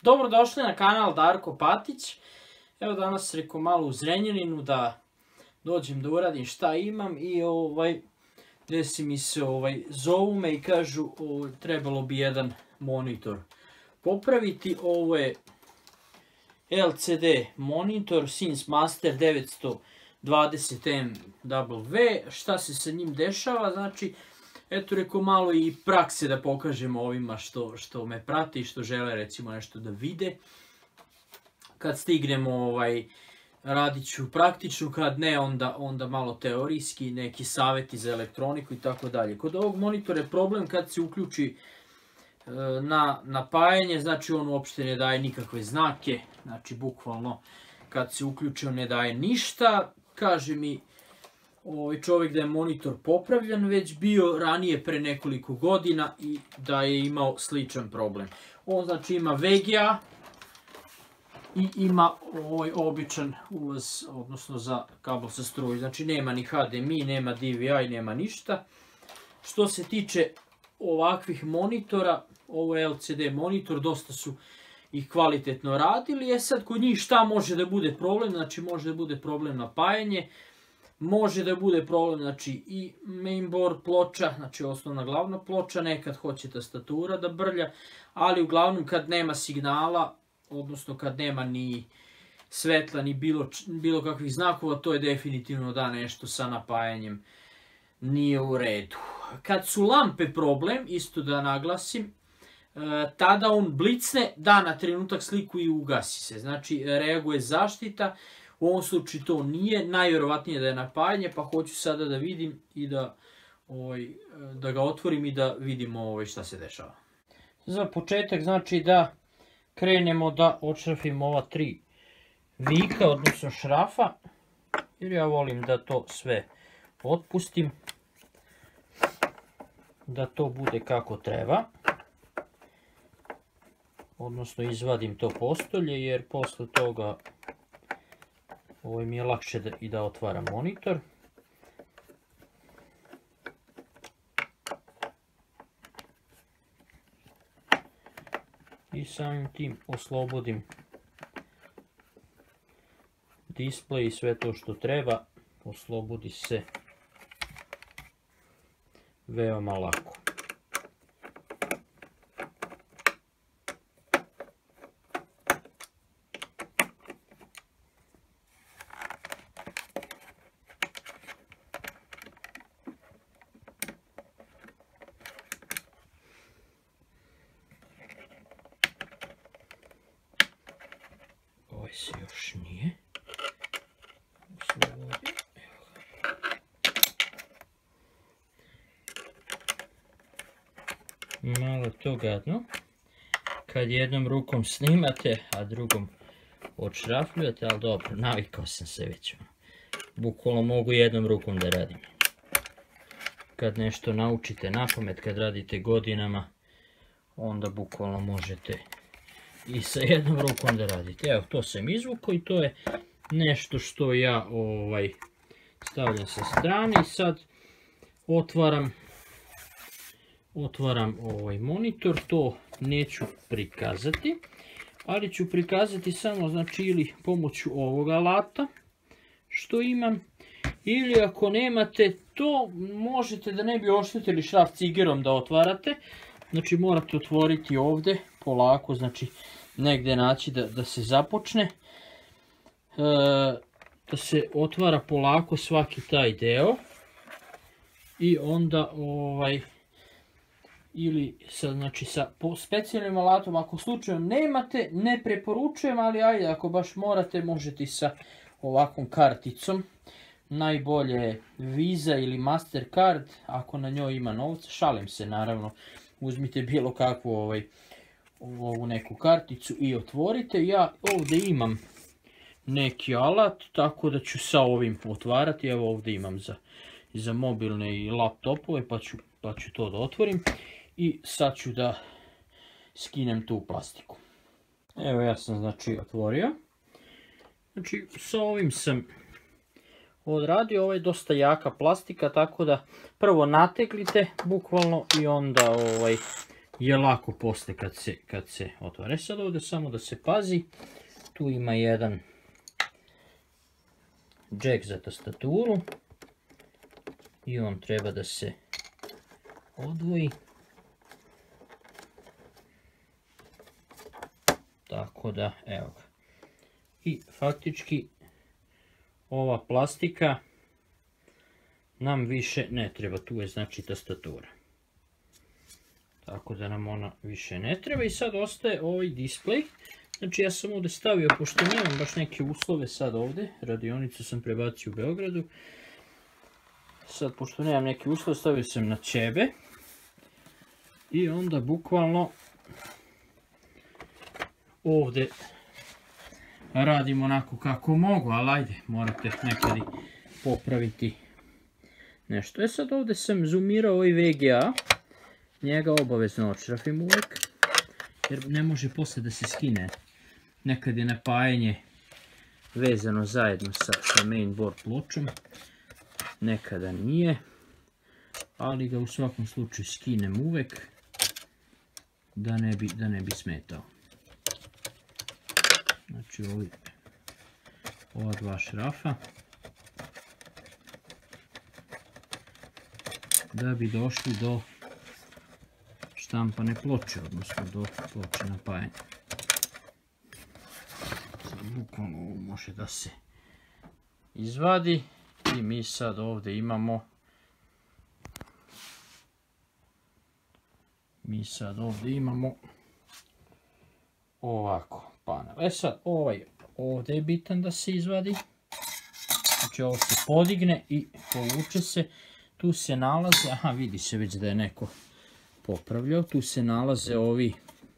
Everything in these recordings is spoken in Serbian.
Dobrodošli na kanal Darko Patić. Evo danas rekao malo u Zrenjaninu da dođem da uradim šta imam i desi mi se zovu me i kažu trebalo bi jedan monitor popraviti. Ovo je LCD monitor Sins Master 920MW. Šta se sa njim dešava? Znači, eto rekao malo i prakse da pokažemo ovima što me prati i što žele recimo nešto da vide. Kad stignemo radit ću praktično, kad ne onda malo teorijski, neki savjeti za elektroniku i tako dalje. Kod ovog monitora je problem kad se uključi na napajanje, znači on uopšte ne daje nikakve znake, znači bukvalno kad se uključi on ne daje ništa. Kaže mi čovjek da je monitor popravljan već bio ranije pre nekoliko godina i da je imao sličan problem. On znači ima VGA i ima običan ulaz, odnosno za kabel za struju. Znači nema ni HDMI, nema DVI, nema ništa. Što se tiče ovakvih monitora, ovo je LCD monitor, dosta su ih kvalitetno radili. Sad kod njih šta može da bude problem? Znači može da bude problem napajanje, može da bude problem znači i mainboard ploča, znači osnovna glavna ploča, nekad hoće tastatura da brlja, ali uglavnom kad nema signala, odnosno kad nema ni svetla ni bilo kakvih znakova, to je definitivno da nešto sa napajanjem nije u redu. Kad su lampe problem, isto da naglasim, tada on blicne, da na trenutak sliku i ugasi se, znači reaguje zaštita. U ovom slučaju to nije, najvjerovatnije da je napajanje, pa hoću sada da vidim i da ga otvorim i da vidimo šta se dešava. Za početak znači da krenemo da odšrafimo ova 3 vika, odnosno šrafa, jer ja volim da to sve otpustim, da to bude kako treba, odnosno izvadim to postolje, jer posle toga mi je lakše i da otvaram monitor. I samim tim oslobodim display i sve to što treba, oslobodi se veoma lako. Ovaj se još nije oslobodio. Malo to gadno. Kad jednom rukom snimate, a drugom odšrafljujete, ali dobro, navikao sam se već. Bukvalno mogu jednom rukom da radim. Kad nešto naučite napamet, kad radite godinama, onda bukvalno možete i sa jednom rukom da radite. Evo, to sam izvukao i to je nešto što ja stavljam sa strane i sad otvaram monitor. To neću prikazati, ali ću prikazati samo znači ili pomoću ovog alata što imam, ili ako nemate to možete da ne bi oštetili šraf cigerom da otvarate. Znači morate otvoriti ovdje polako, znači negdje naći da se započne, da se otvara polako svaki taj deo i onda ili sa specijalnim alatom, ako slučajno nemate, ne preporučujem, ali ajde ako baš morate možete i sa ovakvom karticom. Najbolje je Visa ili Mastercard ako na njoj ima novca, šalim se naravno, uzmite bilo kakvu ovu neku karticu i otvorite. Ja ovdje imam neki alat, tako da ću sa ovim otvarati. Evo ovdje imam za mobilne i laptopove, pa ću to da otvorim. I sad ću da skinem tu plastiku. Evo ja sam znači otvorio. Znači sa ovim sam odradio, ovo je dosta jaka plastika, tako da prvo nateglite bukvalno i onda je lako posle kad se otvore. Sad ovdje samo da se pazi, tu ima jedan džek za tastaturu i on treba da se odvoji. Tako da, evo ga. I faktički ova plastika nam više ne treba, tu je znači tastatura. Tako da nam ona više ne treba i sad ostaje ovaj display. Znači ja sam ovdje stavio, pošto nemam baš neke uslove sad ovdje, radionicu sam prebacio u Beogradu. Sad pošto nemam neke uslove stavio sam na ćebe i onda bukvalno ovdje radim onako kako mogu, ali ajde, morate nekad popraviti nešto. Sad ovdje sam zoomirao ovaj VGA, njega obavezno odšrafim uvijek, jer ne može poslije da se skine. Nekad je napajanje vezano zajedno sa mainboard pločom, nekada nije, ali ga u svakom slučaju skinem uvijek da ne bi smetao. Znači ova dva šrafa da bi došli do štampane ploče, odnosno do ploče napajanja. Bukvalno ovo može da se izvadi i mi sad ovdje imamo ovako panel. Sad ovaj ovdje je bitan da se izvadi. Znači ovo se podigne i povuče se. Tu se nalaze, aha, vidi se već da je neko popravljao. Tu se nalaze ovi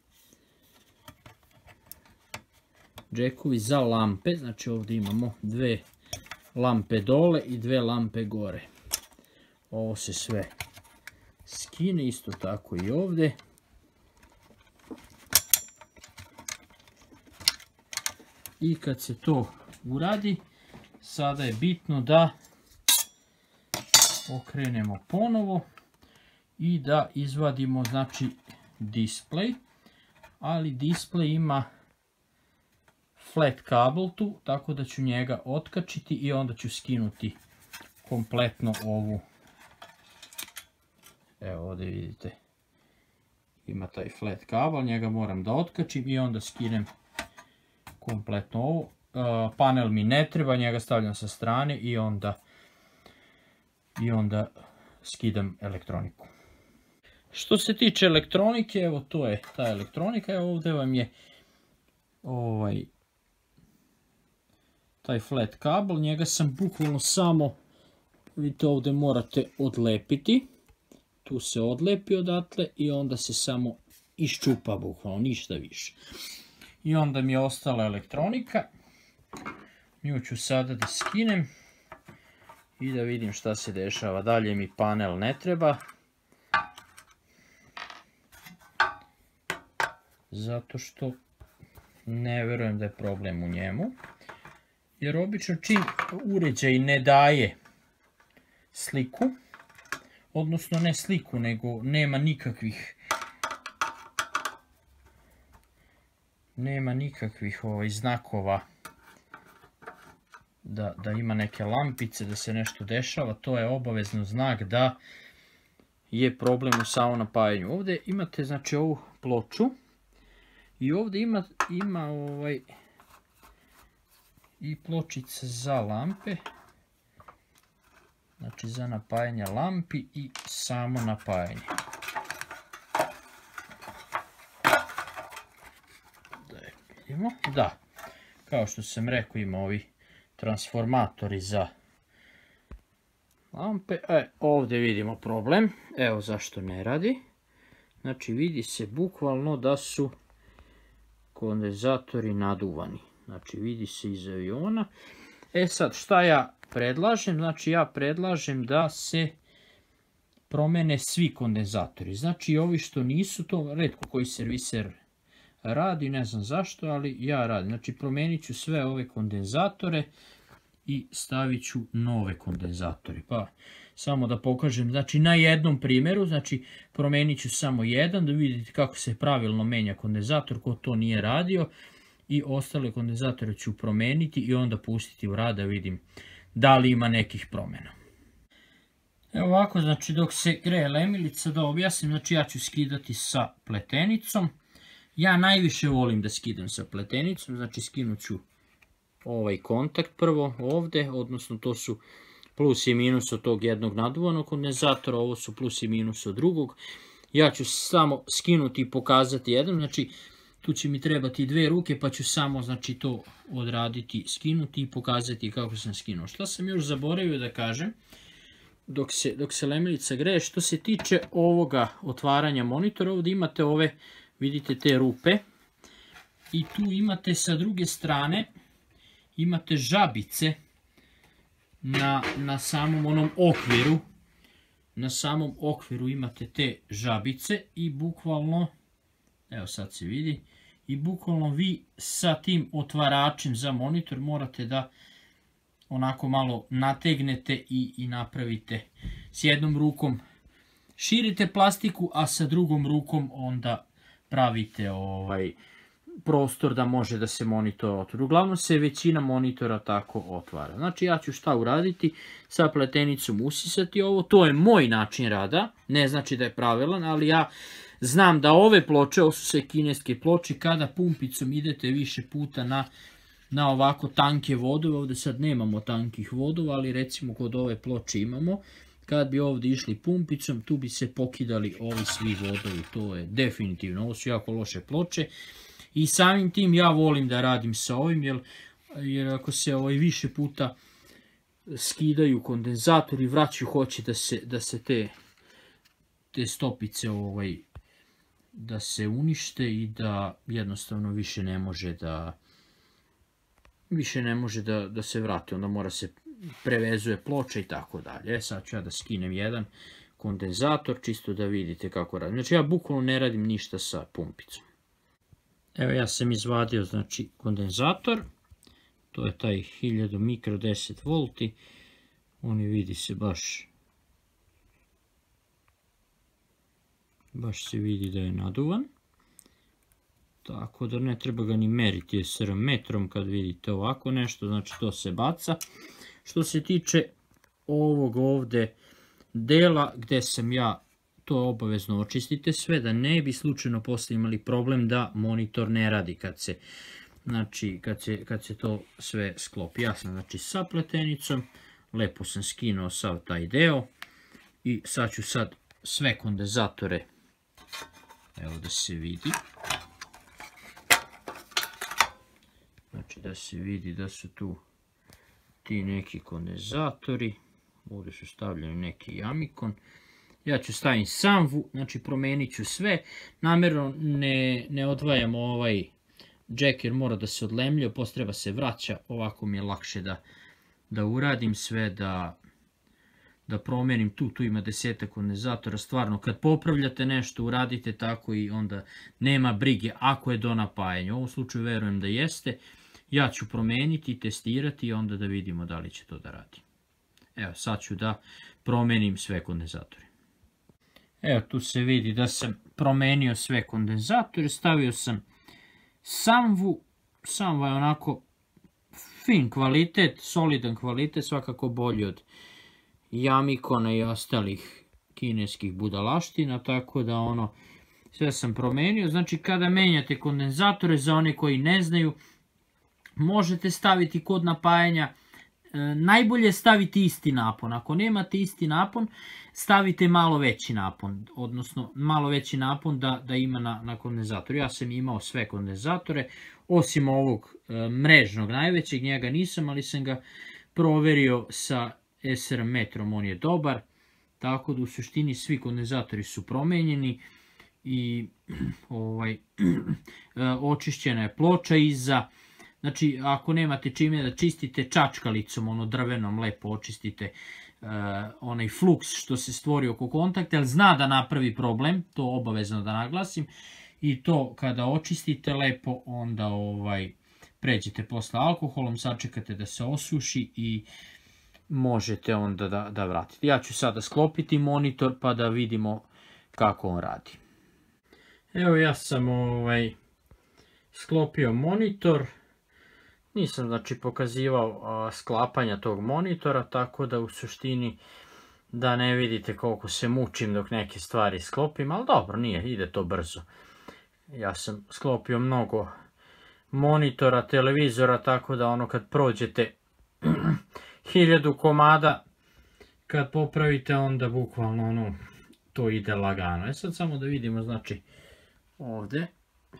džekovi za lampe. Znači ovdje imamo dve lampe dole i dve lampe gore. Ovo se sve skine, isto tako i ovdje. I kad se to uradi, sada je bitno da okrenemo ponovo i da izvadimo znači display, ali display ima flat kabel tu, tako da ću njega otkačiti i onda ću skinuti kompletno ovu. Evo ovdje vidite, ima taj flat kabel, njega moram da otkačim i onda skinem kompletno ovo. Panel mi ne treba, njega stavljam sa strane i onda skidam elektroniku. Što se tiče elektronike, evo to je ta elektronika, evo ovdje vam je taj flat kabel, njega sam bukvalno samo, vidite ovdje morate odlepiti, tu se odlepi odatle i onda se samo iščupa bukvalno, ništa više. I onda mi je ostala elektronika, nju ću sada da skinem i da vidim šta se dešava. Dalje mi panel ne treba, zato što ne verujem da je problem u njemu. Jer obično čim uređaj ne daje sliku, odnosno ne sliku, nego nema nikakvih znakova da ima neke lampice, da se nešto dešava, to je obavezno znak da je problem u samom napajanju. Ovdje imate znači ovu ploču i ovdje ima i pločice za lampe, znači za napajanje lampi i samo napajanje. Da vidimo, da, kao što sam rekao ima ovi transformatori za lampe. Ovdje vidimo problem, evo zašto ne radi. Znači vidi se bukvalno da su kondenzatori naduvani. Znači vidi se iz aviona. Sad šta ja predlažem? Znači ja predlažem da se promene svi kondenzatori. Znači ovi što nisu, to retko koji serviser radi, ne znam zašto, ali ja radim. Znači promenit ću sve ove kondenzatore i stavit ću nove kondenzatore. Pa samo da pokažem, znači na jednom primjeru, znači promenit ću samo jedan da vidite kako se pravilno menja kondenzator, ko to nije radio, i ostale kondenzatore ću promeniti i onda pustiti u rad da vidim da li ima nekih promjena. Evo ovako, znači dok se greje lemilica, da objasnim, znači ja ću skidati sa pletenicom. Ja najviše volim da skidam sa pletenicom, znači skinut ću ovaj kontakt prvo ovdje, odnosno to su plus i minus od tog jednog naduvanog kondenzatora, ovo su plus i minus od drugog. Ja ću samo skinuti i pokazati jedan, znači tu će mi trebati 2 ruke pa ću samo znači to odraditi, skinuti i pokazati kako sam skinuo. Šta sam još zaboravio da kažem dok se lemilica greje, što se tiče ovoga otvaranja monitora, ovdje imate ove, vidite te rupe i tu imate sa druge strane, imate žabice na samom onom okviru, na samom okviru imate te žabice i bukvalno, evo sad se vidi, i bukvalno vi sa tim otvaračem za monitor morate da onako malo nategnete i napravite s jednom rukom, širite plastiku, a sa drugom rukom onda pravite prostor da može da se monitor otvori. Uglavnom se većina monitora tako otvara. Znači ja ću šta uraditi, sa pletenicom usisati ovo, to je moj način rada, ne znači da je pravilan, ali ja znam da ove ploče, ovo su sve kineske ploče, kada pumpicom idete više puta na ovako tanke vodove, ovdje sad nemamo tankih vodova, ali recimo kod ove ploče imamo, kad bi ovdje išli pumpicom, tu bi se pokidali ovi svi vodovi, to je definitivno, ovo su jako loše ploče i samim tim ja volim da radim sa ovim, jer ako se više puta skidaju kondenzatori, vraćaju, hoće da se te stopice da se unište i da jednostavno više ne može da se vrati, onda mora se prevezuje ploča i tako dalje. Sad ću ja da skinem jedan kondenzator, čisto da vidite kako radim. Znači ja bukvalno ne radim ništa sa pumpicom. Evo ja sam izvadio znači kondenzator, to je taj 1000 mikro 10 volti, on je vidi se baš se vidi da je naduvan, tako da ne treba ga ni meriti SR metrom kad vidite ovako nešto, znači to se baca. Što se tiče ovog ovdje dela gdje sam ja, to obavezno očistite sve, da ne bi slučajno posle imali problem da monitor ne radi kad se to sve sklopi. Ja sam znači sa pletenicom, lepo sam skinuo sav taj deo i sad ću sve kondenzatore, evo da se vidi, znači da se vidi da su tu ti neki kondenzatori, ovdje su stavljeni neki jamikon. Ja ću staviti samvu, znači promenit ću sve, namjerno ne odvajam ovaj džek jer mora da se odlemlja, posle treba se vraća, ovako mi je lakše da uradim sve, da promenim tu ima 10 kondenzatora, stvarno kad popravljate nešto uradite tako i onda nema brige ako je do napajanja, u ovom slučaju verujem da jeste, ja ću promeniti, testirati i onda da vidimo da li će to da radi. Evo sad ću da promenim sve kondenzatore. Evo tu se vidi da sam promenio sve kondenzatore, stavio sam samvu, samva je onako fin kvalitet, solidan kvalitet, svakako bolji od jamikona i ostalih kineskih budalaština, tako da sve sam promenio. Znači kada menjate kondenzatore, za one koji ne znaju, možete staviti kod napajanja, najbolje staviti isti napon. Ako nemate isti napon, stavite malo veći napon, odnosno malo veći napon da ima na kondenzatoru. Ja sam imao sve kondenzatore, osim ovog mrežnog najvećeg, njega nisam, ali sam ga proverio sa SR metrom, on je dobar, tako da u suštini svi kondenzatori su promenjeni i očišćena je ploča iza. Znači, ako nemate čime da čistite, čačkalicom, drvenom, lepo očistite onaj fluks što se stvori oko kontakta, jer zna da napravi problem, to obavezno da naglasim, i to kada očistite lepo, onda pređete posle alkoholom, sačekate da se osuši i možete onda da vratite. Ja ću sada sklopiti monitor pa da vidimo kako on radi. Evo ja sam sklopio monitor. Nisam znači pokazivao sklapanja tog monitora, tako da u suštini da ne vidite koliko se mučim dok neke stvari sklopim, ali dobro, nije, ide to brzo. Ja sam sklopio mnogo monitora, televizora, tako da ono kad prođete 1000 komada, kad popravite onda bukvalno ono, to ide lagano. Sad samo da vidimo, znači ovdje.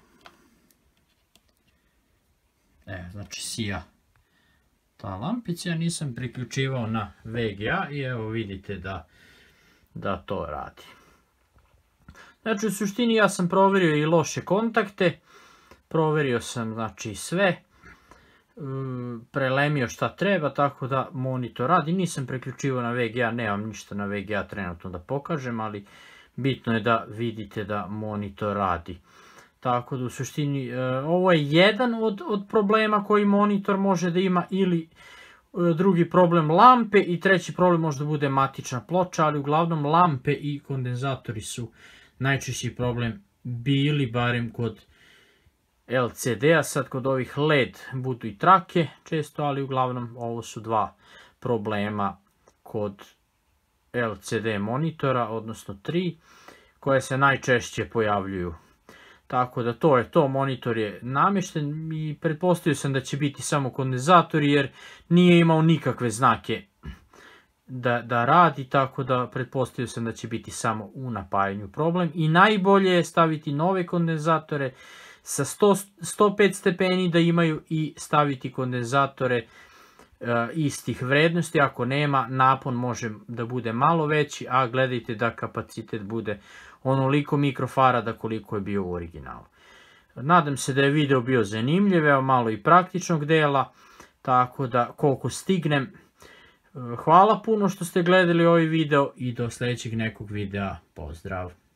Znači sija ta lampica, ja nisam priključivao na VGA i evo vidite da to radi. Znači u suštini ja sam provjerio i loše kontakte, provjerio sam znači sve, prelemio šta treba, tako da monitor radi. Nisam priključivao na VGA, nemam ništa na VGA trenutno da pokažem, ali bitno je da vidite da monitor radi. Tako da u suštini ovo je jedan od problema koji monitor može da ima, ili drugi problem lampe i treći problem možda bude matična ploča, ali uglavnom lampe i kondenzatori su najčešći problem bili, barem kod LCD-a. Sad kod ovih LED budu i trake često, ali uglavnom ovo su dva problema kod LCD monitora, odnosno 3, koje se najčešće pojavljuju. Tako da to je to, monitor je namješten i pretpostavio sam da će biti samo kondenzatori jer nije imao nikakve znake da radi, tako da pretpostavio sam da će biti samo u napajanju problem. I najbolje je staviti nove kondenzatore sa 105 stepeni da imaju i staviti kondenzatore istih vrednosti. Ako nema, napon može da bude malo veći, a gledajte da kapacitet bude onoliko mikrofarada koliko je bio u originalu. Nadam se da je video bio zanimljiv, evo malo i praktičnog dela, tako da koliko stignem. Hvala puno što ste gledali ovaj video i do sljedećeg nekog videa. Pozdrav!